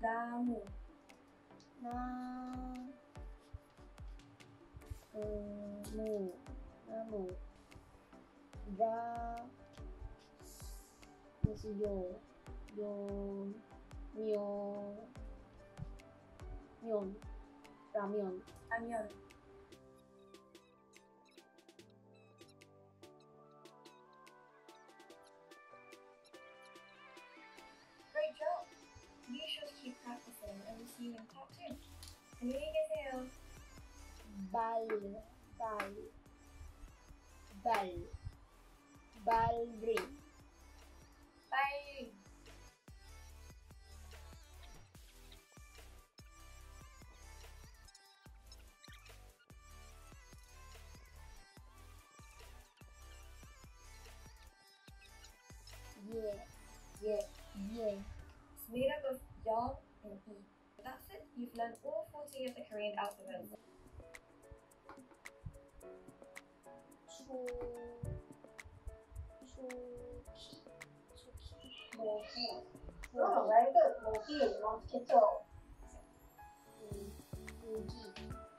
나무, 나무, 나무, 라, 뭐지, 면, 라면, 라면. Great job! You should keep practicing and we'll see you in part 2. 안녕히 계세요. ballerina, Bye! yeah. It's made up of yang and yi. That's it. You've learned all 40 of the Korean alphabets. 모기. Oh, very good. 모기, mosquito. 모기.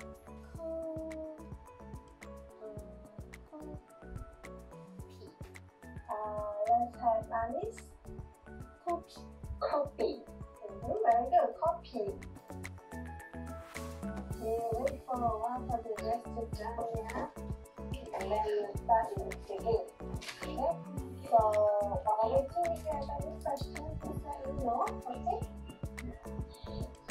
Let's have Alice. 코피. Copy. Very good. Copy. Wait for a while for the rest to dry, yeah? And then we'll start again. Okay? So, while waiting, if you have any questions, please let me know. Okay?